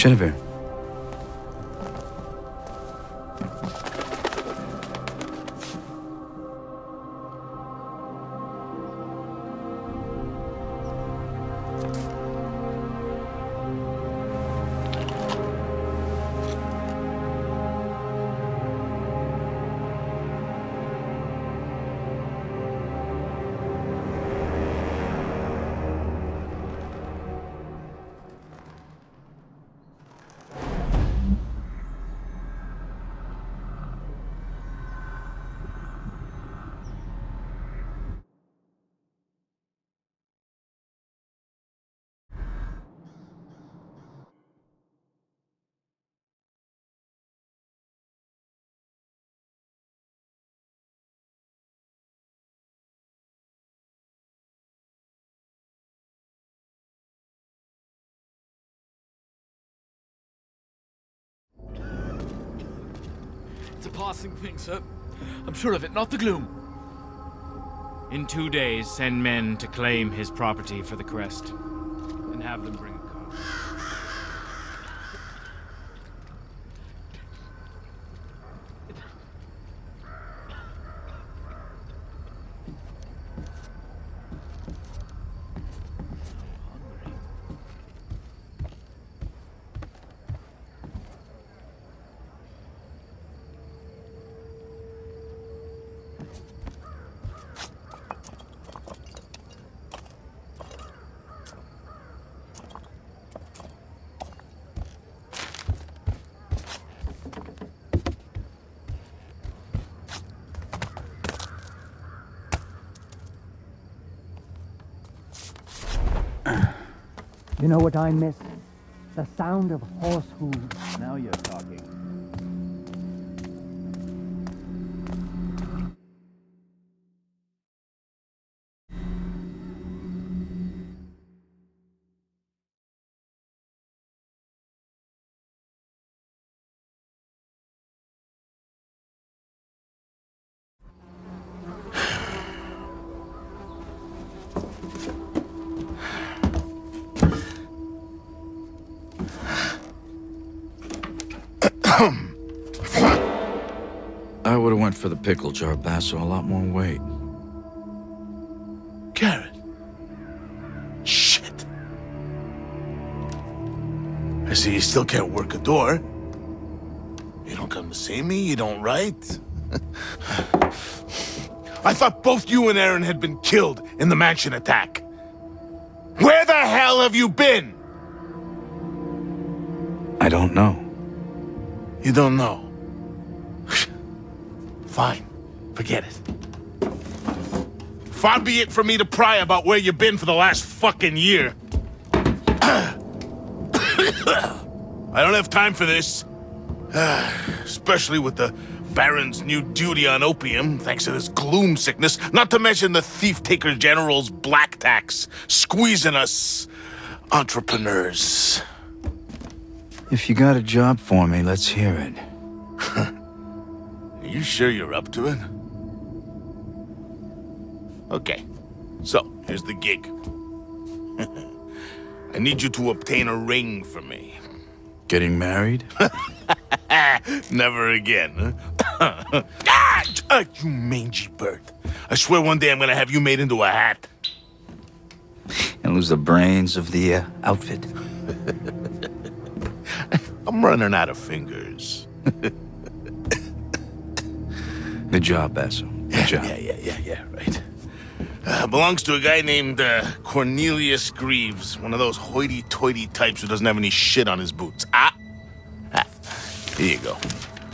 Genevieve. It's a passing thing, sir. I'm sure of it, not the gloom. In 2 days, send men to claim his property for the crest, and have them bring a car. You know what I miss? The sound of horse hooves. Now you're talking. I would have went for the pickle jar, Basso. A lot more weight. Garrett. Shit. I see you still can't work a door. You don't come to see me, you don't write. I thought both you and Aaron had been killed in the mansion attack. Where the hell have you been? I don't know. You don't know. Fine. Forget it. Far be it for me to pry about where you've been for the last fucking year. I don't have time for this. Especially with the Baron's new duty on opium, thanks to this gloom sickness, not to mention the Thief-Taker General's black tax, squeezing us entrepreneurs. If you got a job for me, let's hear it. Are you sure you're up to it? Okay, so here's the gig. I need you to obtain a ring for me. Getting married? Never again, huh? You mangy bird. I swear one day I'm gonna have you made into a hat. And lose the brains of the outfit. I'm running out of fingers. Good job, Basso. Good job. Yeah, right. Belongs to a guy named Cornelius Greaves, one of those hoity-toity types who doesn't have any shit on his boots. Here you go.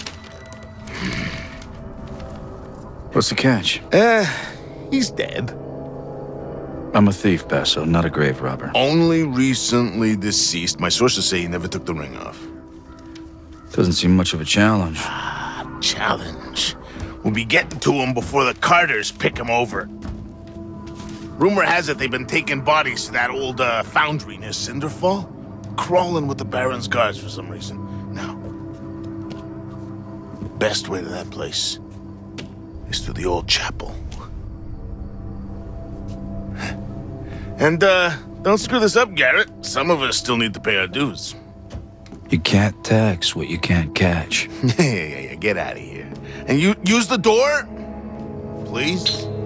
What's the catch? He's dead. I'm a thief, Basso, not a grave robber. Only recently deceased. My sources say he never took the ring off. Doesn't seem much of a challenge. Challenge. We'll be getting to him before the Carters pick him over. Rumor has it they've been taking bodies to that old foundry near Cinderfall. Crawling with the Baron's guards for some reason. Now, the best way to that place is through the old chapel. And, don't screw this up, Garrett. Some of us still need to pay our dues. You can't tax what you can't catch. Yeah. Get out of here. And you use the door? Please?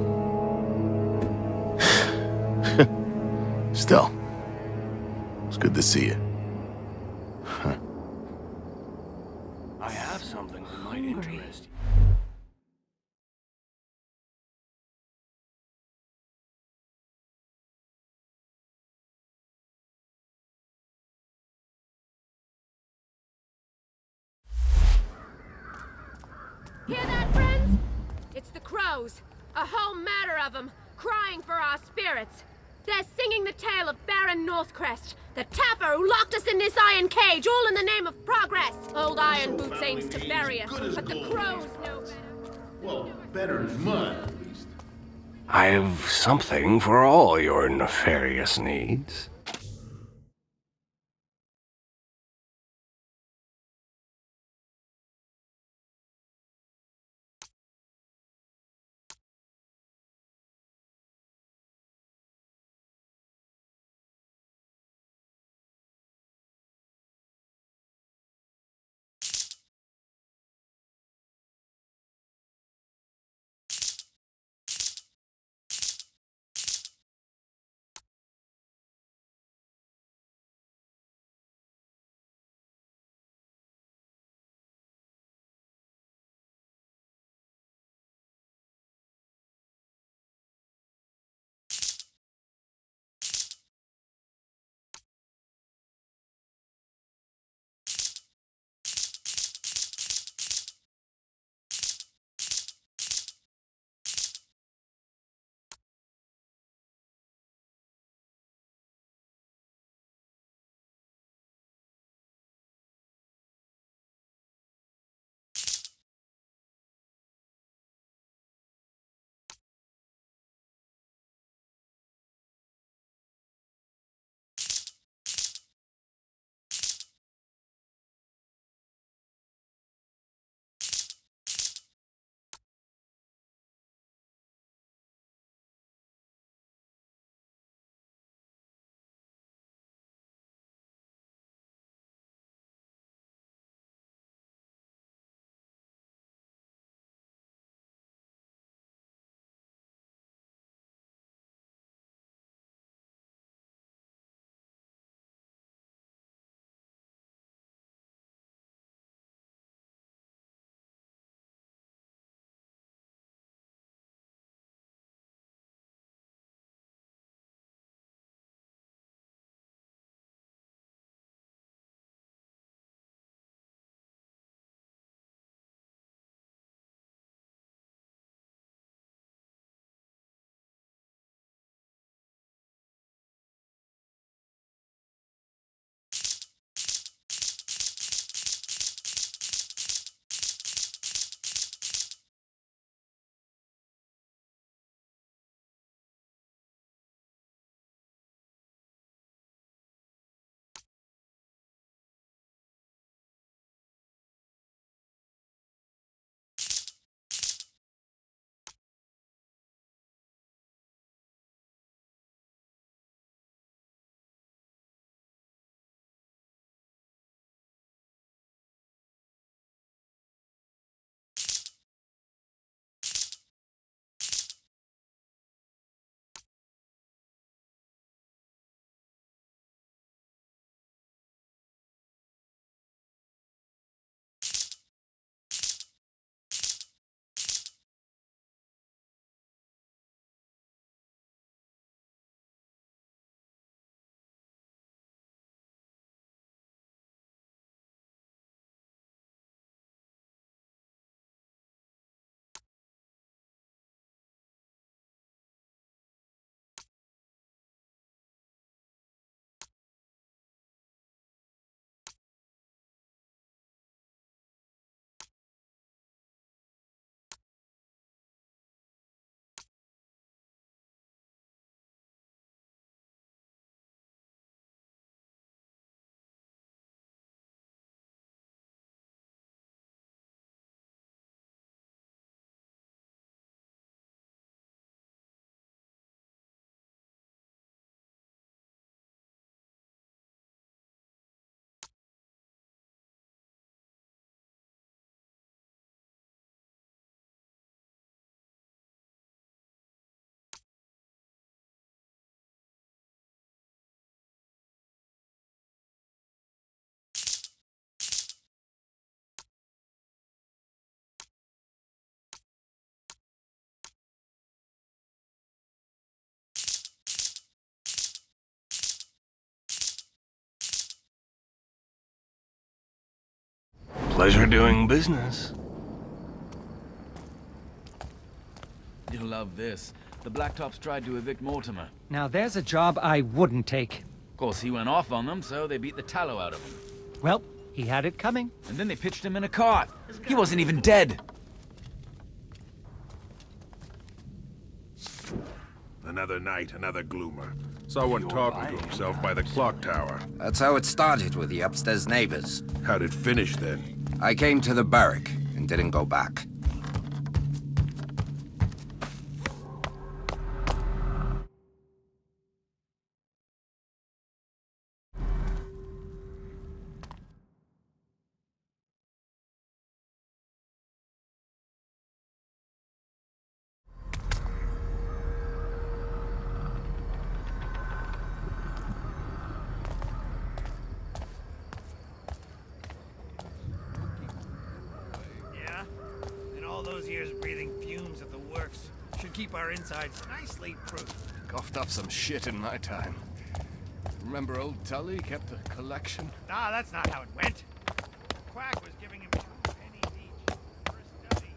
Still, it's good to see you. I have something that might interest you. Hear that, friends? It's the crows. A whole matter of them, crying for our spirits. They're singing the tale of Baron Northcrest, the tapper who locked us in this iron cage, all in the name of progress. Old Iron Boots aims to bury us, but the crows know better. Well, better than mud, at least. I've something for all your nefarious needs. Pleasure doing business. You'll love this. The Blacktops tried to evict Mortimer. Now there's a job I wouldn't take. Of course, he went off on them, so they beat the tallow out of him. Well, he had it coming. And then they pitched him in a cart. He wasn't even dead. Another night, another gloomer. Saw one talking to himself by the clock tower. That's how it started with the upstairs neighbors. How'd it finish then? I came to the barrack and didn't go back. Those years breathing fumes at the works should keep our insides nicely proof. Coughed up some shit in my time. Remember old Tully kept a collection? Nah, that's not how it went. Quack was giving him 2 pennies each for a study.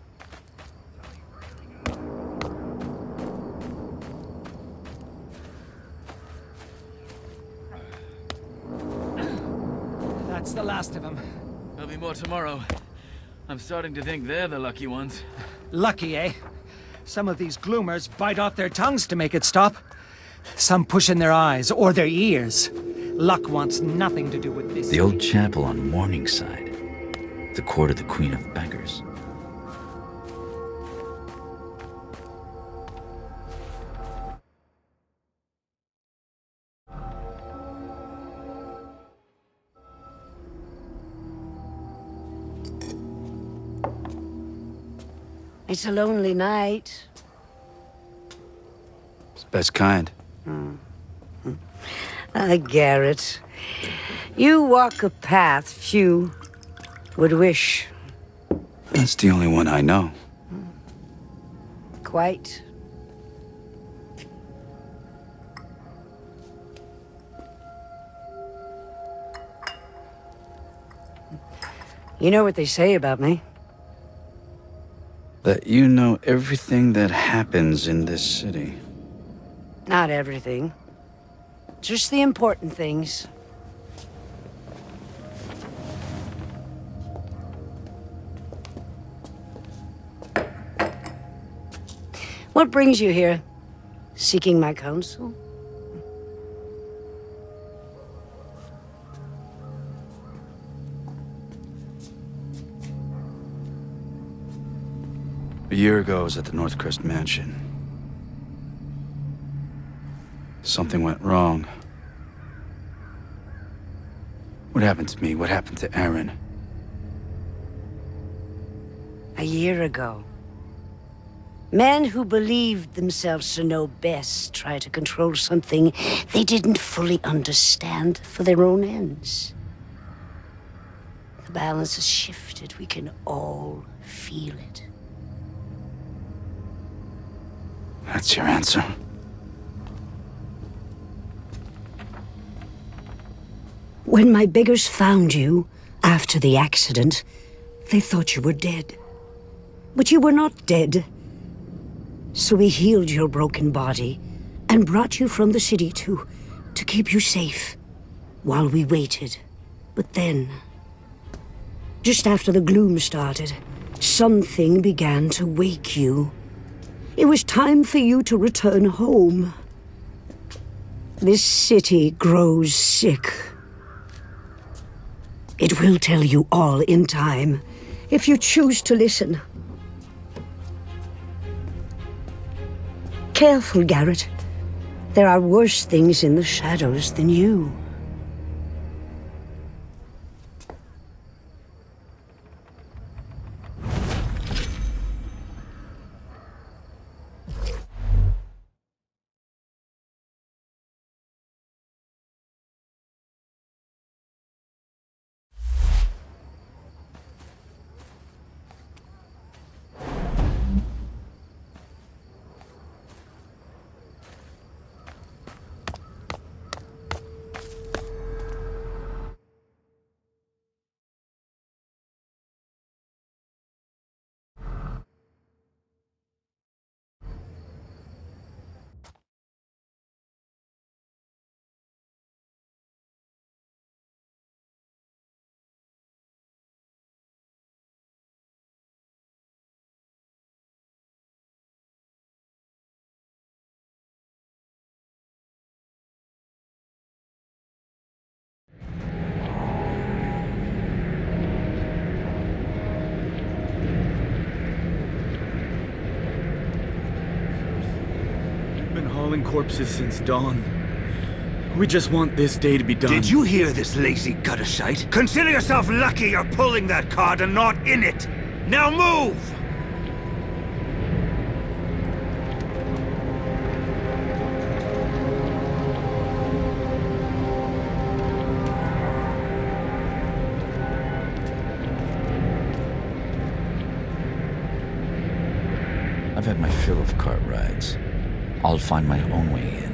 That's the last of them. There'll be more tomorrow. I'm starting to think they're the lucky ones. Lucky, eh? Some of these gloomers bite off their tongues to make it stop. Some push in their eyes or their ears. Luck wants nothing to do with this. The old chapel on Morningside. The court of the Queen of Beggars. It's a lonely night. It's the best kind. Garrett. You walk a path few would wish. That's the only one I know. Quite. You know what they say about me? That you know everything that happens in this city. Not everything. Just the important things. What brings you here? Seeking my counsel? A year ago, I was at the Northcrest Mansion. Something went wrong. What happened to me? What happened to Aaron? A year ago. Men who believed themselves to know best tried to control something they didn't fully understand for their own ends. The balance has shifted. We can all feel it. That's your answer? When my beggars found you, after the accident, they thought you were dead. But you were not dead. So we healed your broken body and brought you from the city to keep you safe while we waited. But then, just after the gloom started, something began to wake you. It was time for you to return home. This city grows sick. It will tell you all in time, if you choose to listen. Careful, Garrett. There are worse things in the shadows than you. killing corpses since dawn. We just want this day to be done. Did you hear this lazy gutter shite? Consider yourself lucky you're pulling that card and not in it! Now move! I've had my fill of cart rides. I'll find my own way in.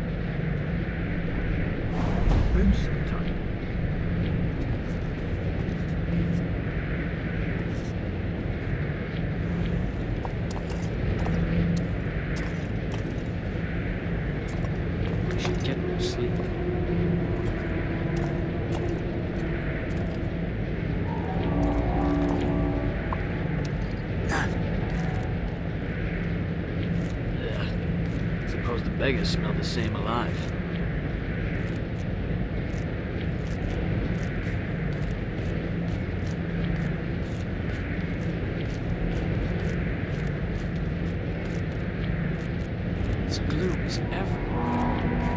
We should get more sleep. Suppose the beggars smell the same alive. This gloom is everywhere.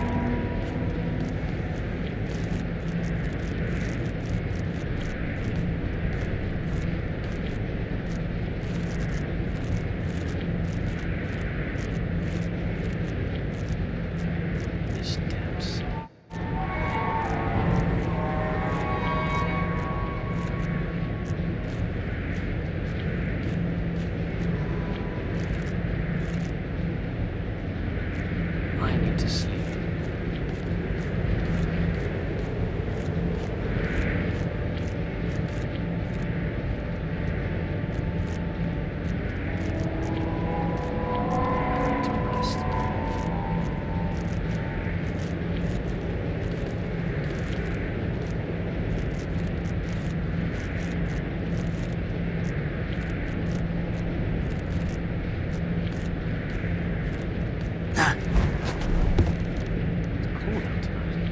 Steps. I need to sleep. I need to rest. Cool out tonight.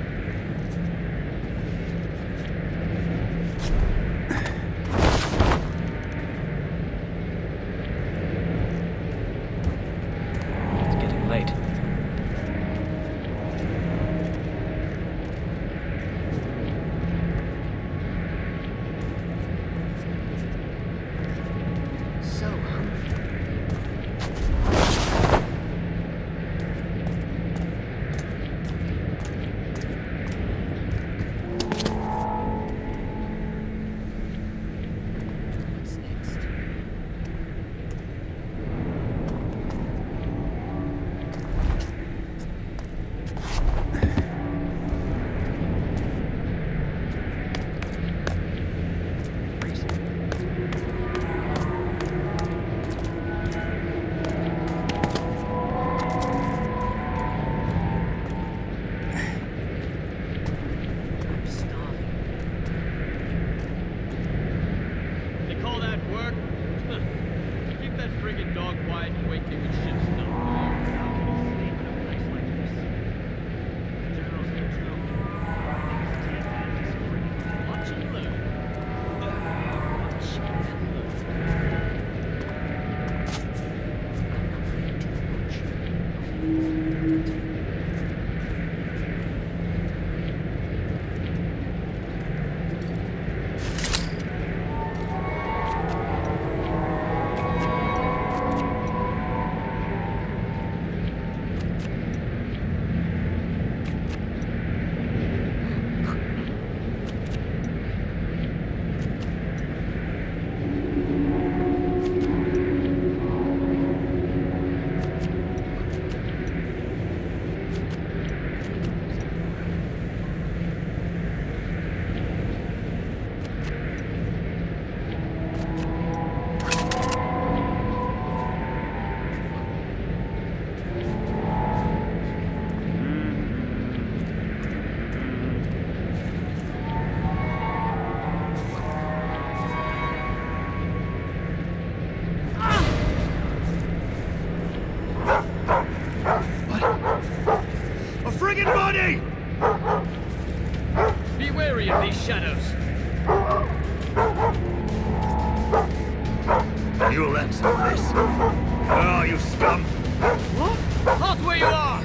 It's getting late. So hungry. What's next? I'm starving. They call that work? Keep that friggin' dog quiet and wait till your ship's done. How can you sleep in a place like this? The general's here too. Niggas take that as friggin' watch and learn. Watch and learn. A friggin' body! Be wary of these shadows. You'll answer for this. Oh, you scum! What? Halt where you are!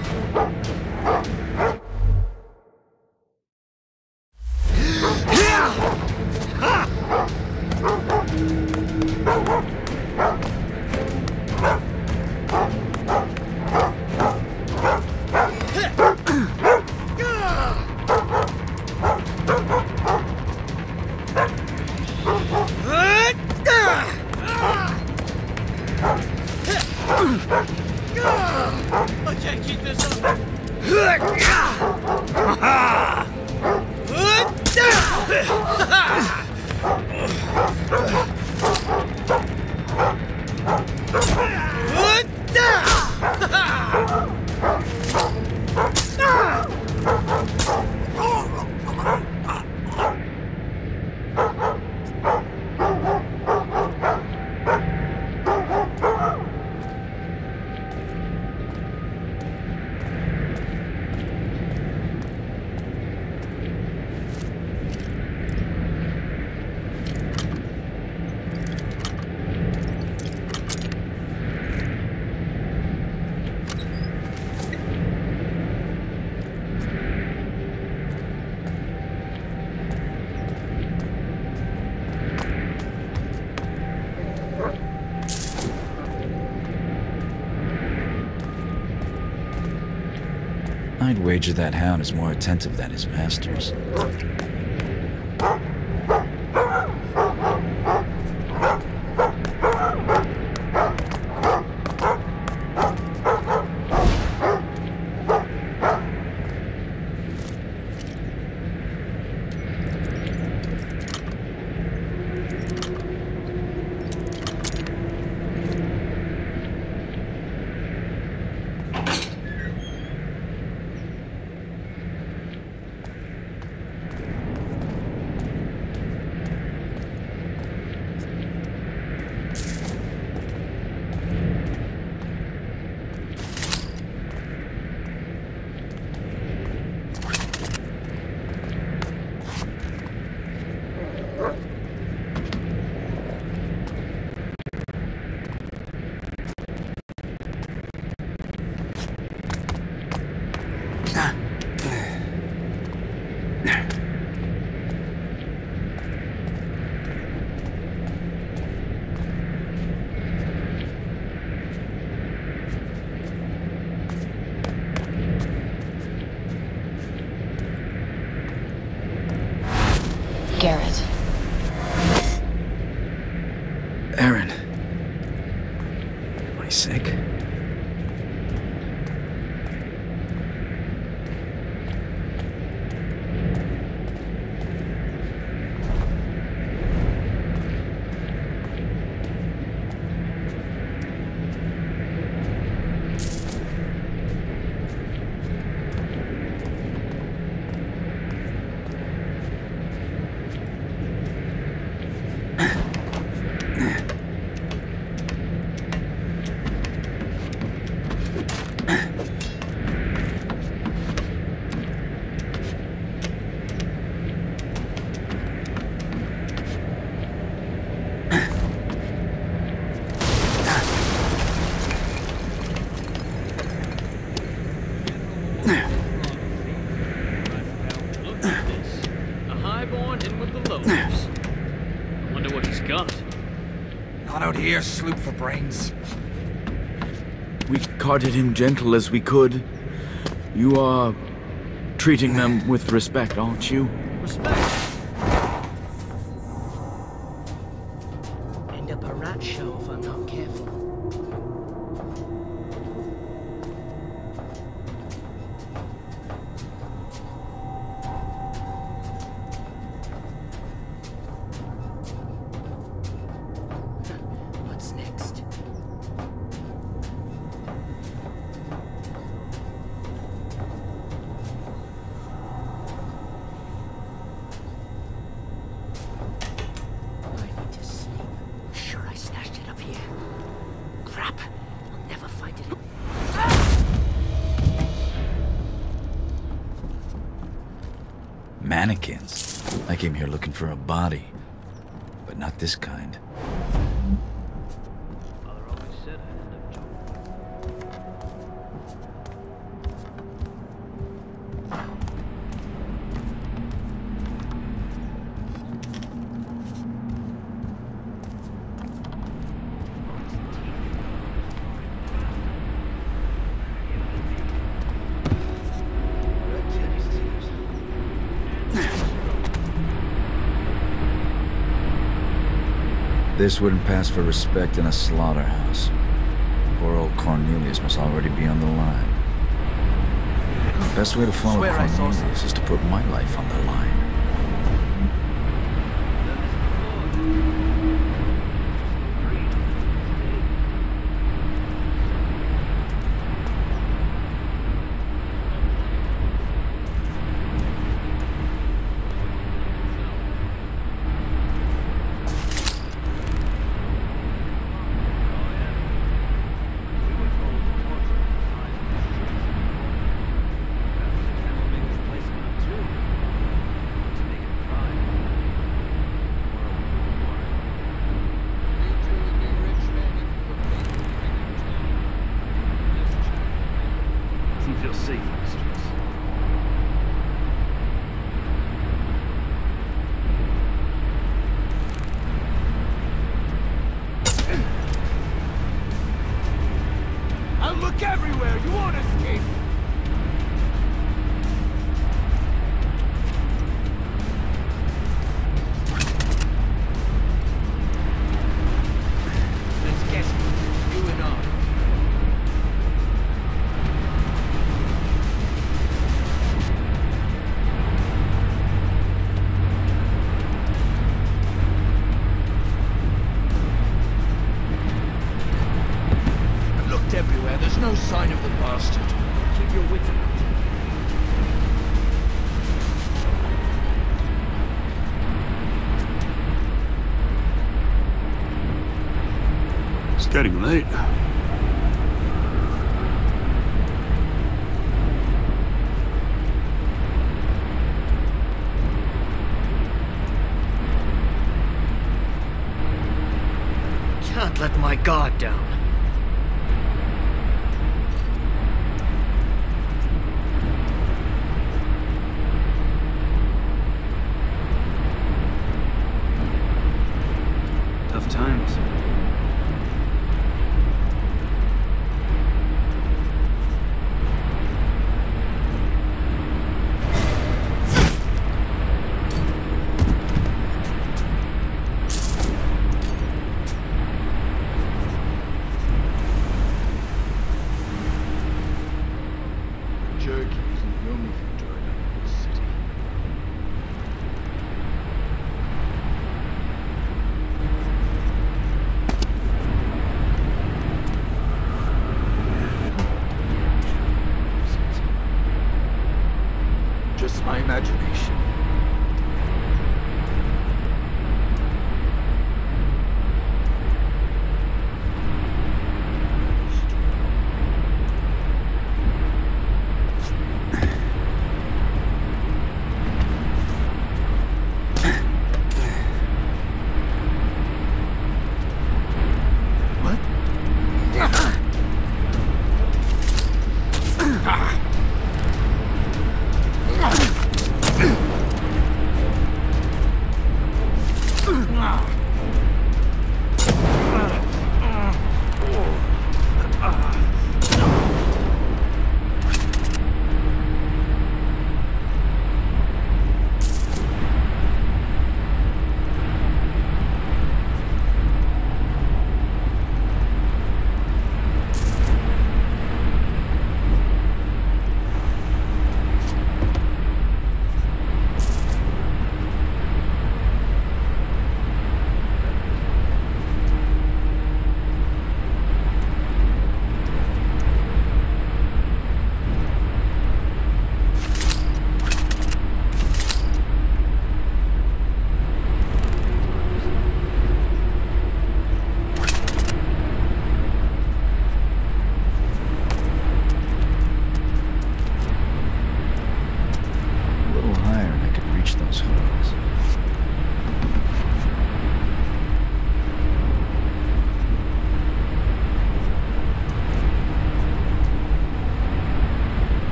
I can't keep this up. I'd wager that hound is more attentive than his masters. Garrett. Aaron. Am I sick? Here, sloop for brains. We carted him gentle as we could. You are treating them with respect, aren't you? Respect? End up a rat show if I'm not careful. Mannequins. I came here looking for a body, but not this kind. This wouldn't pass for respect in a slaughterhouse. Poor old Cornelius must already be on the line. The best way to follow Cornelius is to put my life on the line. Everywhere, you won't escape! Let's get it, you and I. Everywhere. There's no sign of the bastard. Keep your wits about you. It's getting late. Can't let my guard down. Tough times. Jerky isn't the only thing drying up in this city. Just my imagination.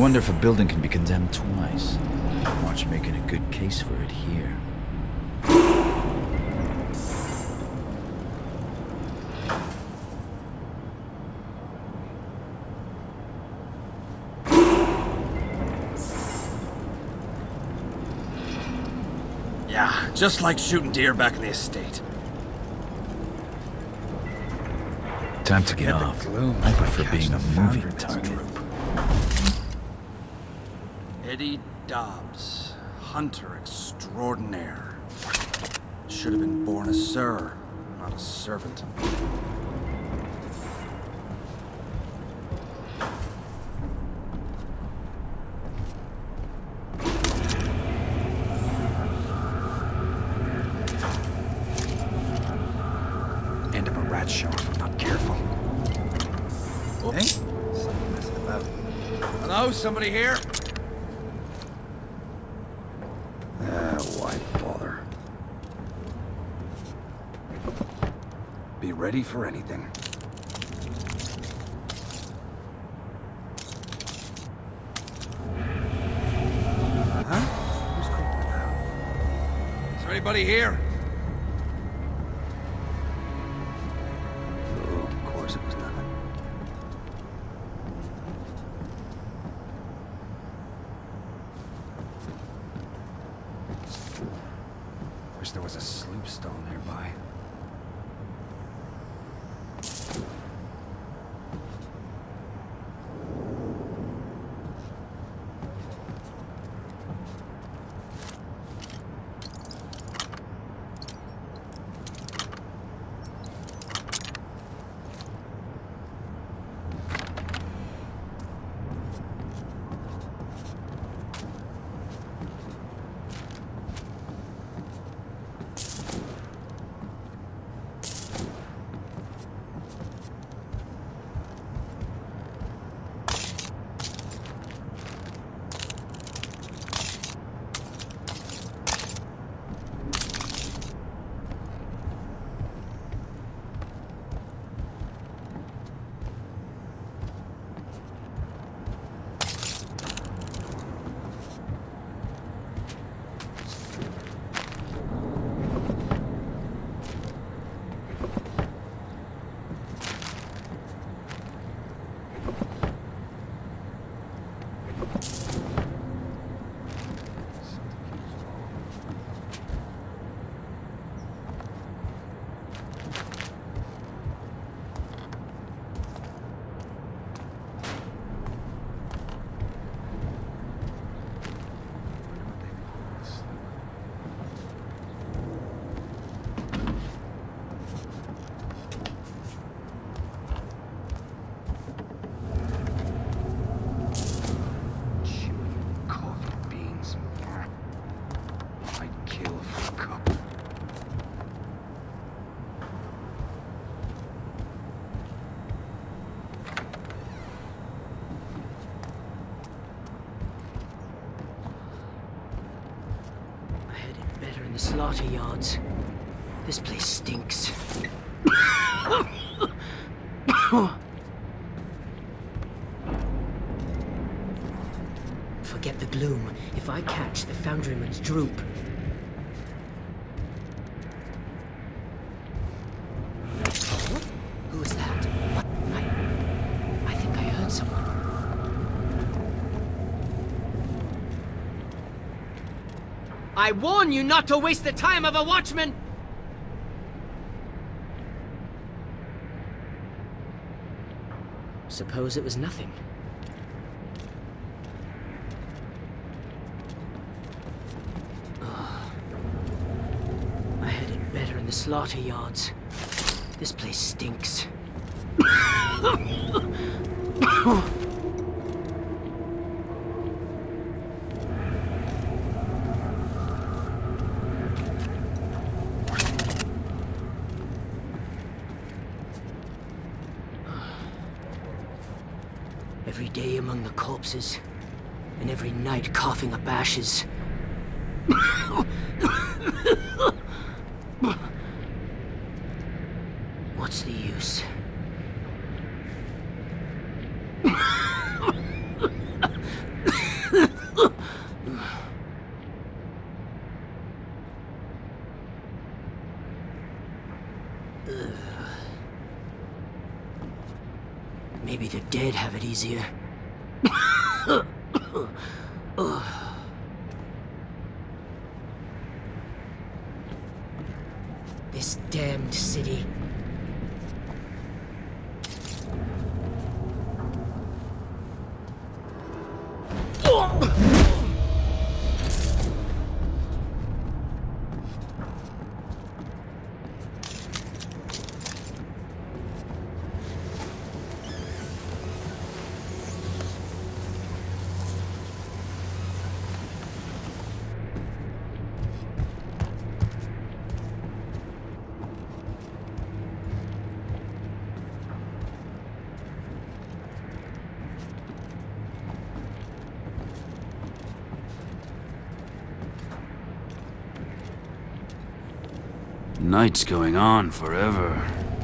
wonder if a building can be condemned twice. Watch making a good case for it here. Yeah, just like shooting deer back in the estate. Time to get off. I prefer being a moving target. Eddie Dobbs, hunter extraordinaire. Should have been born a sir, not a servant. End up a rat show if I'm not careful. Hey, something messing about. Hello, somebody here? Why bother? Be ready for anything. Huh? Who's calling now? Is there anybody here? Oh, of course it was nothing. Wish there was a sloop stone nearby. Slaughter yards. This place stinks. Forget the gloom. If I catch the foundryman's droop. Who is that? What? I think I heard someone. I warn you not to waste the time of a watchman! Suppose it was nothing. Oh. I had it better in the slaughter yards. This place stinks. Every day among the corpses, and every night coughing up ashes. What's the use? Maybe the dead have it easier. This damned city. Night's going on forever.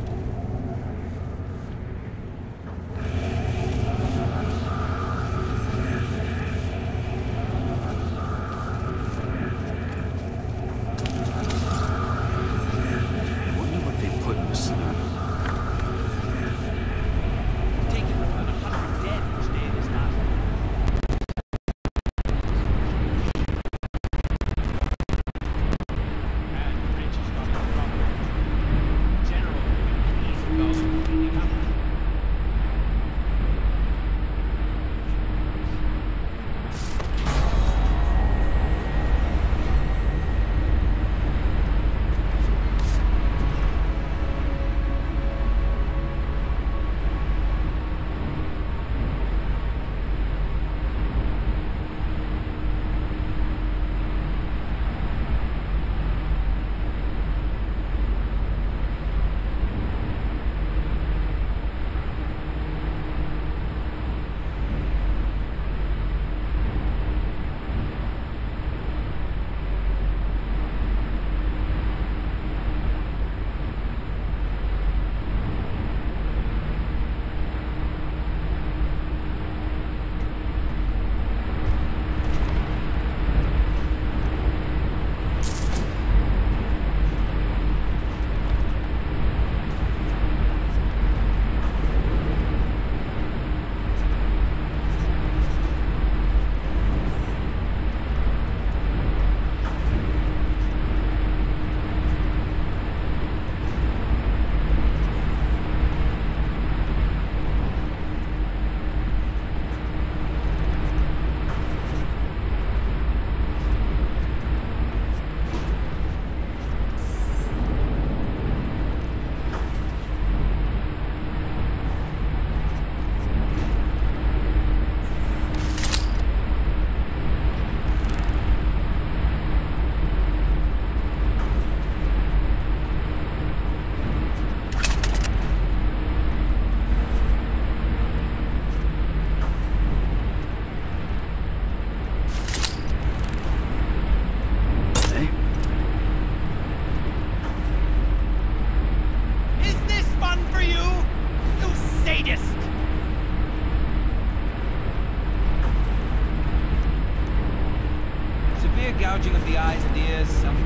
Gouging of the eyes and ears, some...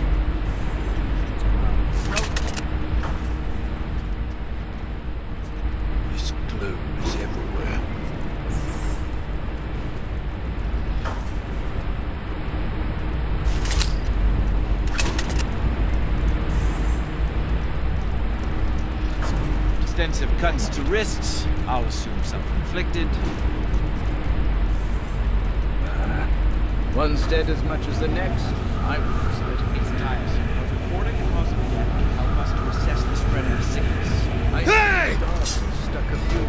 This glue is everywhere. Extensive cuts to wrists. I'll assume self-inflicted. One's dead as much as the next. I witnessed it. It's tiresome, but reporting a cause of death can help us to assess the spread of the sickness. Hey! Stuck a few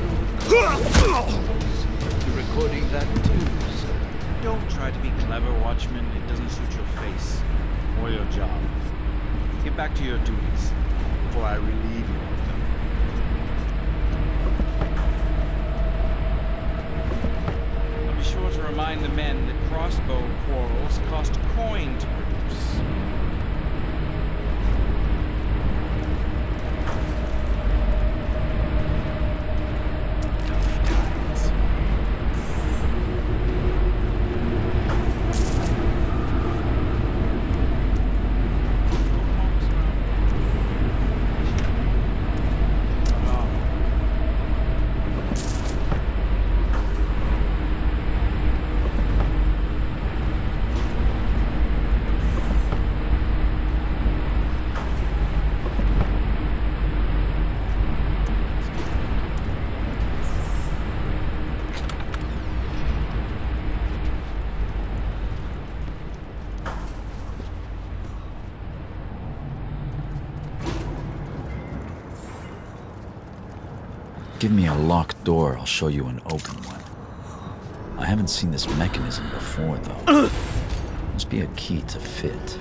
to recording that too, sir. Don't try to be clever, Watchman. It doesn't suit your face or your job. Get back to your duties before I relieve you of them. I'll be sure to remind the men that crossbow quarrels cost coin to produce. Give me a locked door, I'll show you an open one. I haven't seen this mechanism before, though. Must be a key to fit.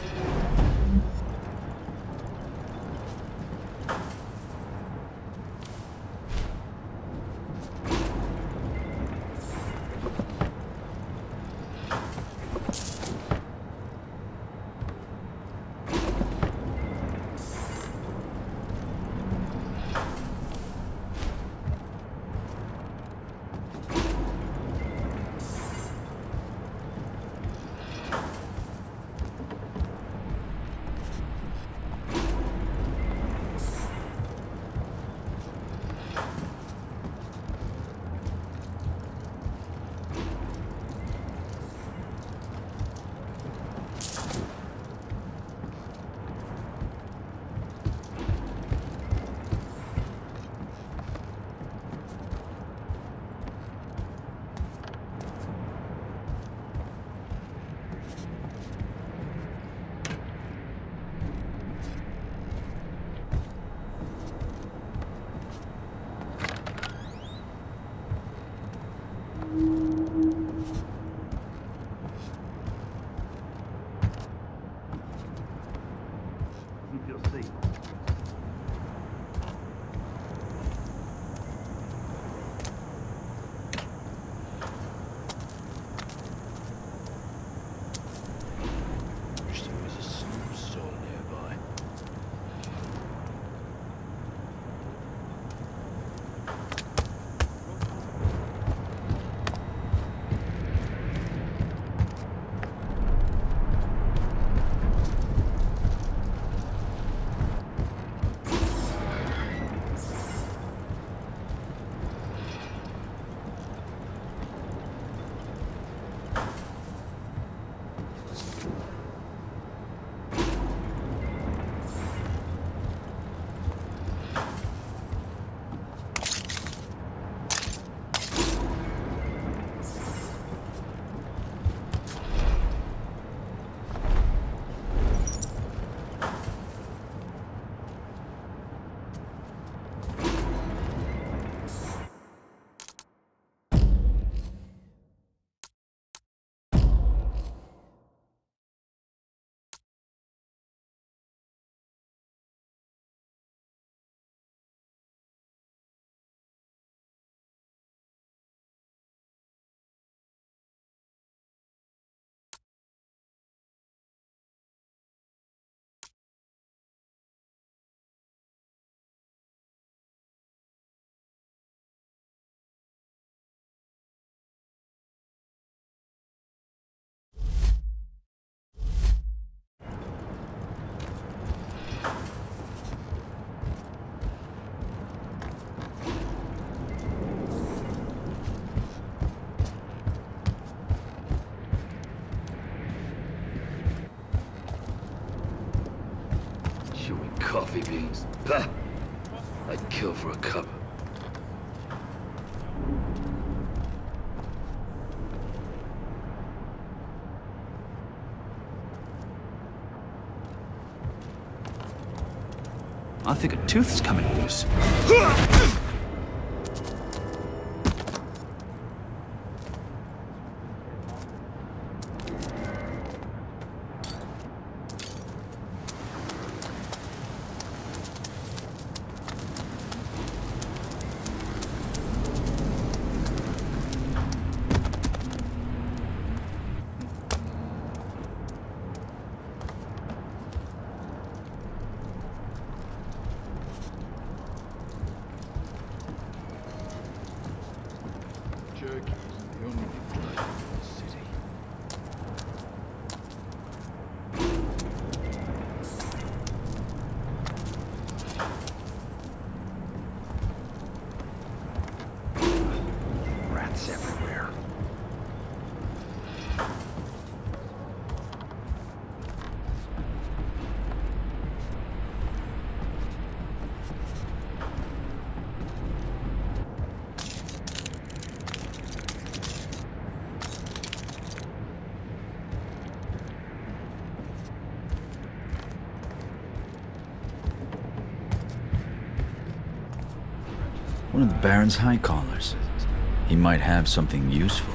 Coffee beans. Bah! I'd kill for a cup. I think a tooth's coming loose. One of the Baron's high callers. He might have something useful.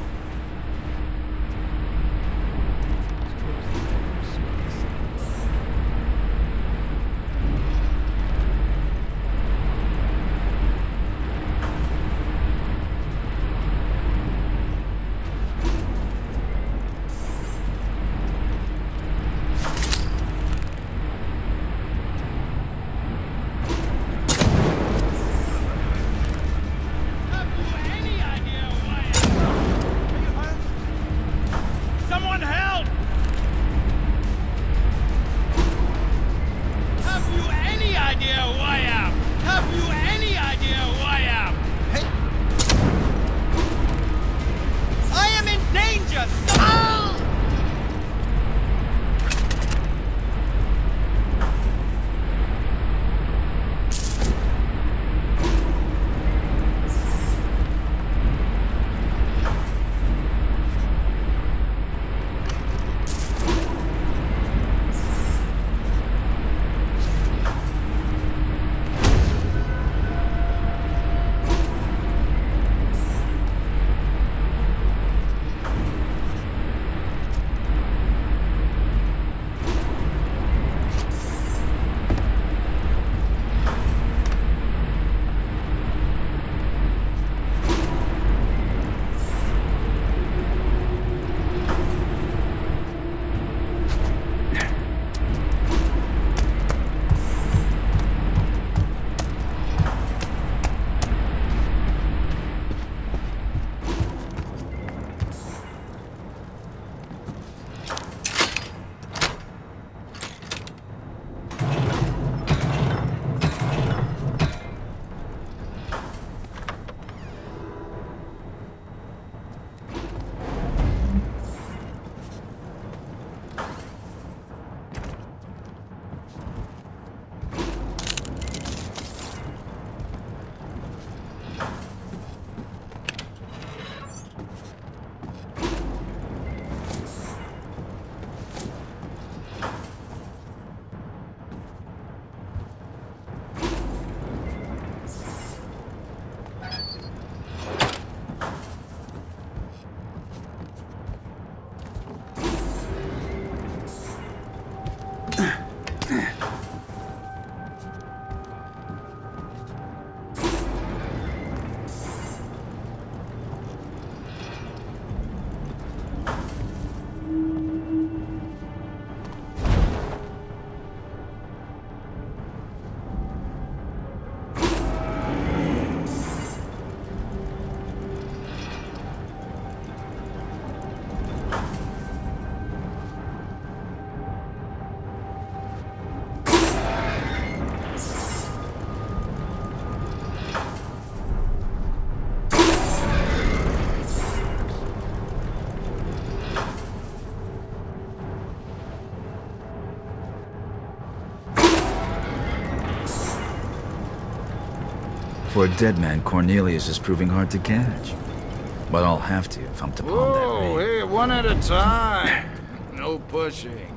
For a dead man, Cornelius is proving hard to catch. But I'll have to if I'm to palm that Whoa, ring. hey, one at a time. No pushing.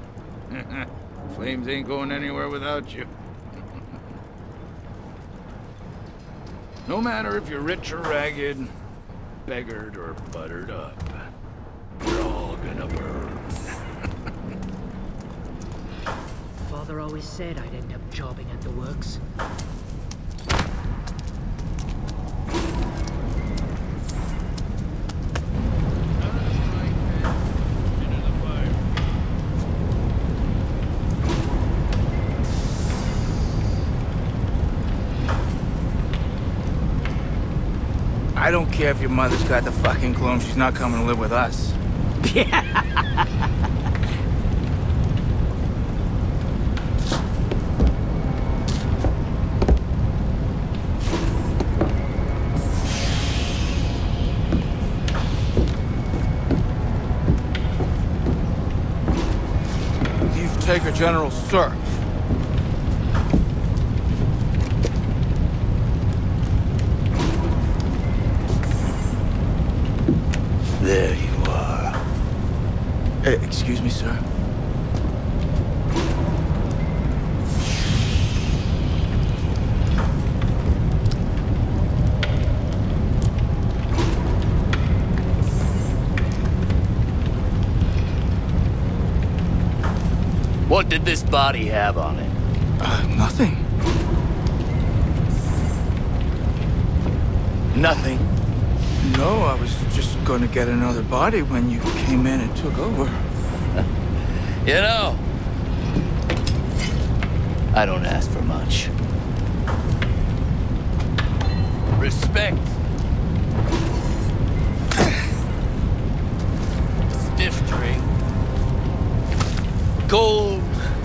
Flames ain't going anywhere without you. No matter if you're rich or ragged, beggared or buttered up, you're all gonna burn. Father always said I'd end up jobbing at the works. I don't care if your mother's got the fucking clone, she's not coming to live with us. Taker General, sir. There you are. Hey, excuse me, sir. What did this body have on it? Nothing. Nothing? No, I was just going to get another body when you came in and took over. You know, I don't ask for much. Respect. Stiff drink. Gold.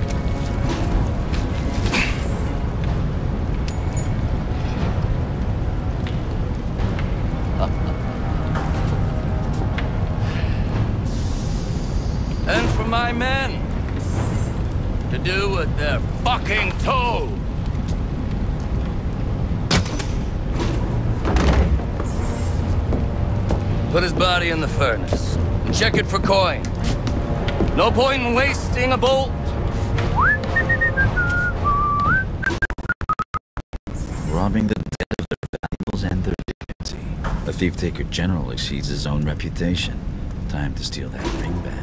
And for my men to do what they're fucking told. Put his body in the furnace and check it for coin. No point in wasting a bolt. Robbing the dead of their valuables and their dignity. A thief-taker general exceeds his own reputation. Time to steal that ring back.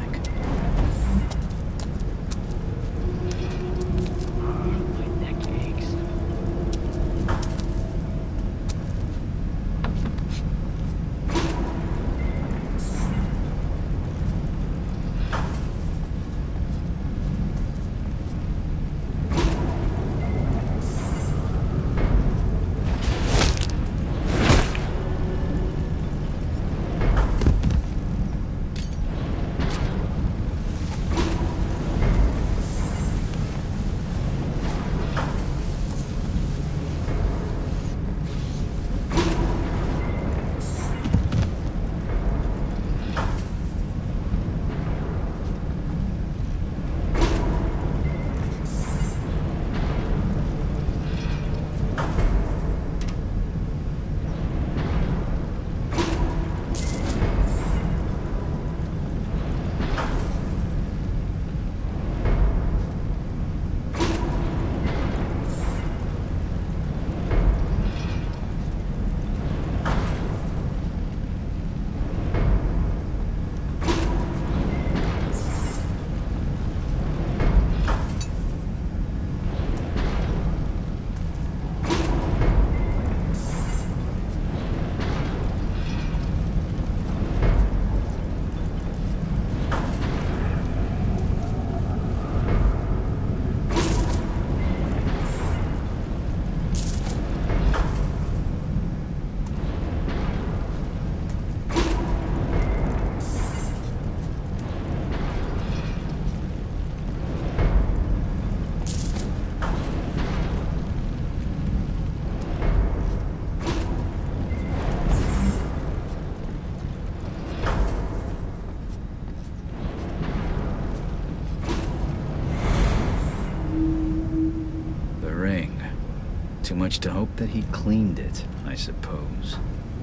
Too much to hope that he cleaned it, I suppose.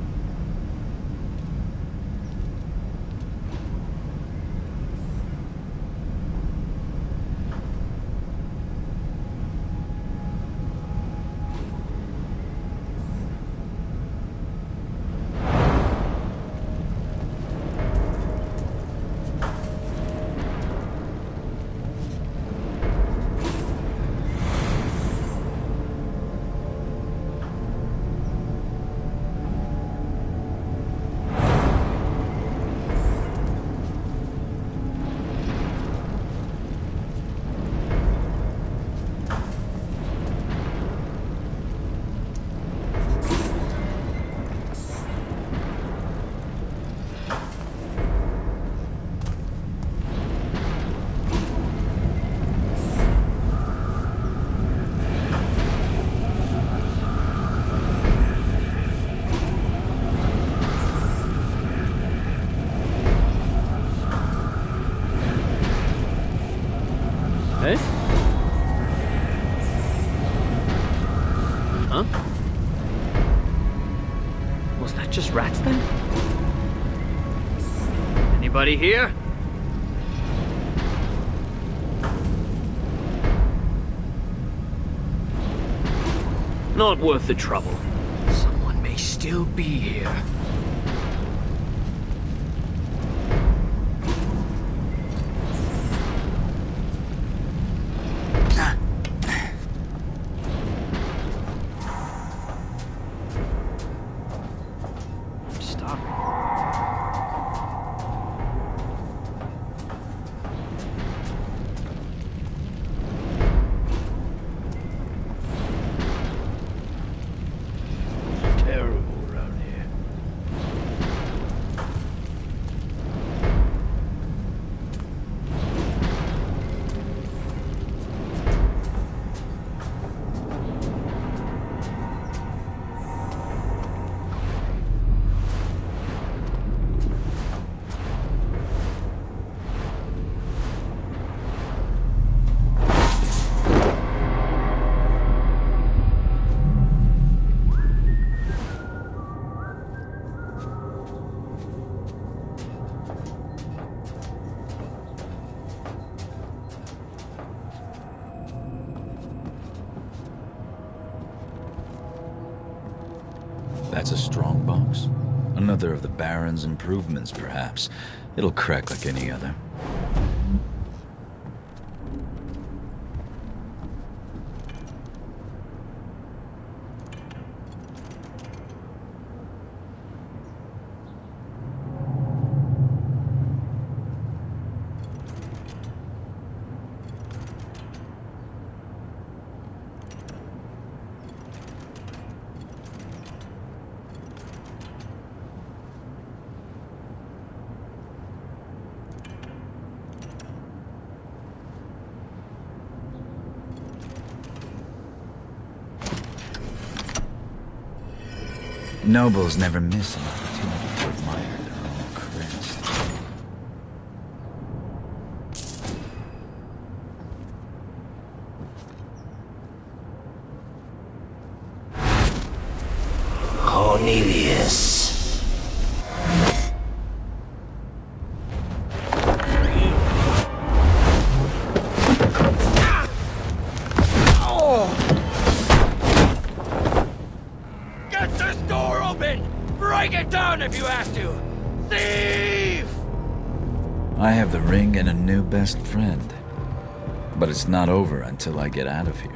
Hey? Huh? Was that just rats then? Anybody here? Not worth the trouble. Someone may still be here. That's a strong box. Another of the Baron's improvements, perhaps. It'll crack like any other. Nobles never miss an opportunity to admire their own crest. Cornelius. If you have to. Thief! I have the ring and a new best friend. But it's not over until I get out of here.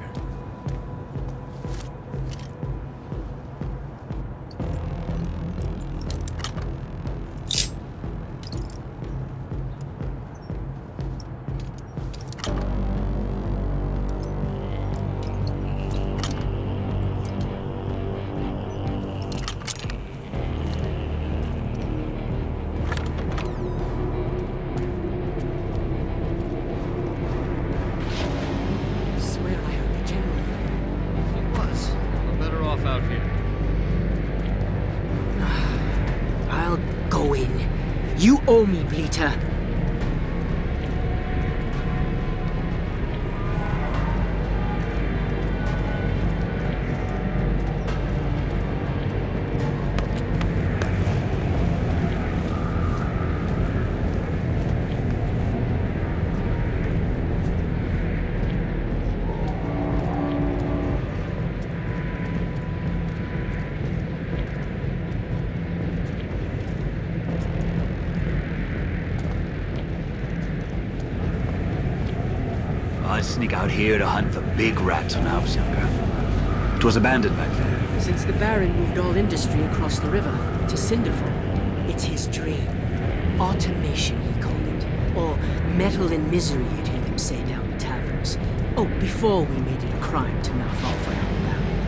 You owe me, Bleater. I'd sneak out here to hunt for big rats when I was younger. It was abandoned back then. Since the Baron moved all industry across the river to Cinderfall, it's his dream. Automation, he called it. Or metal and misery, you'd hear them say down the taverns. Oh, before we made it a crime to mouth off on our Baron.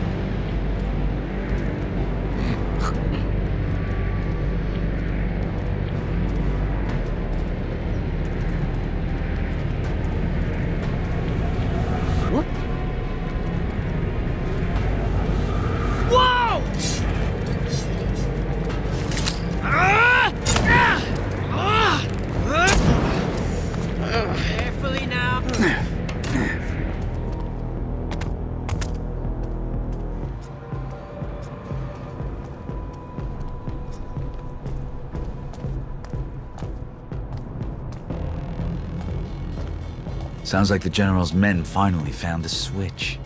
Sounds like the General's men finally found the switch.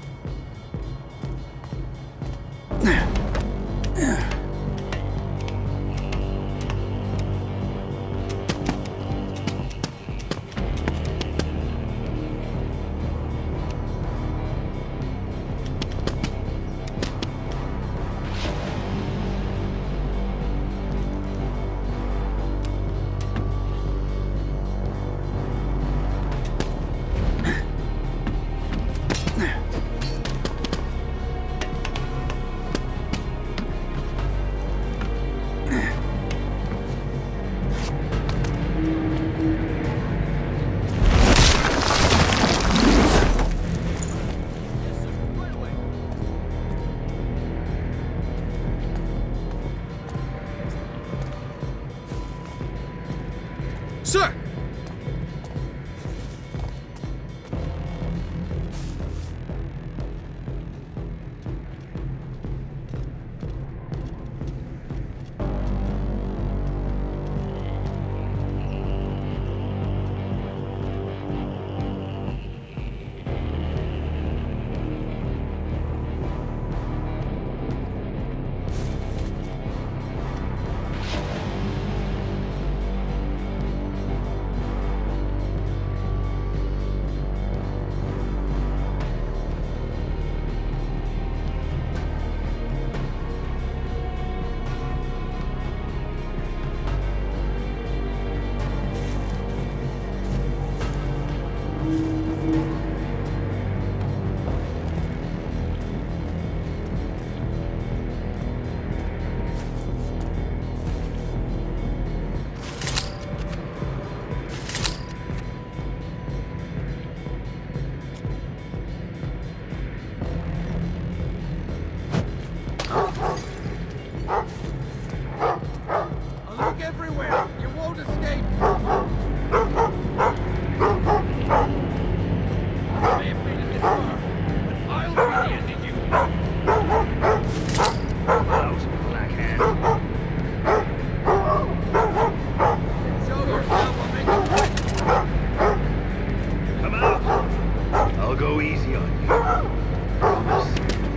easy on you. Promise?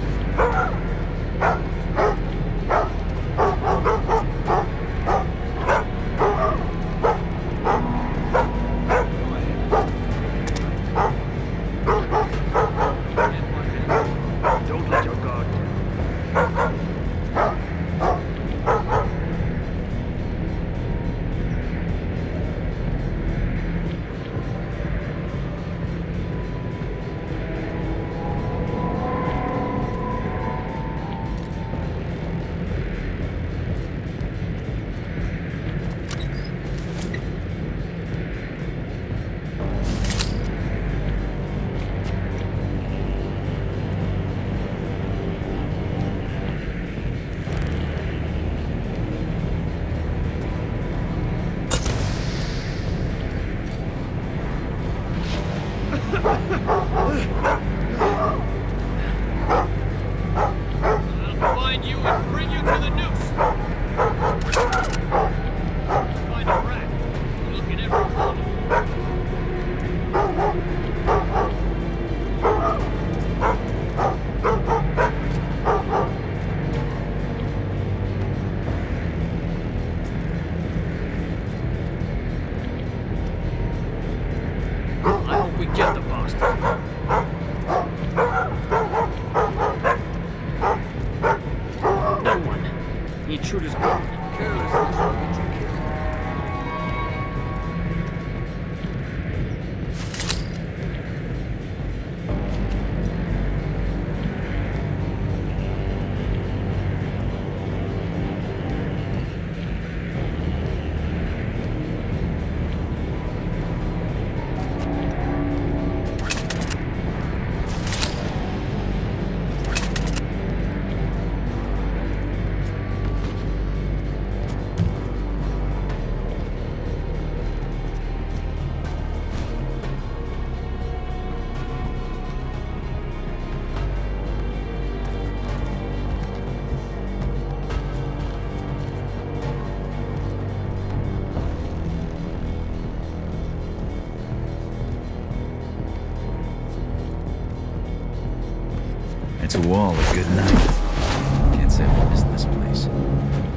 Don't let your guard down. I'll find you and bring you to the noose. Find a rat. Look in every corner. I hope we get the bastard. No one. The intruder's gone. Carelessness will get you killed. It's a wall, a good night. Can't say I've missed this place.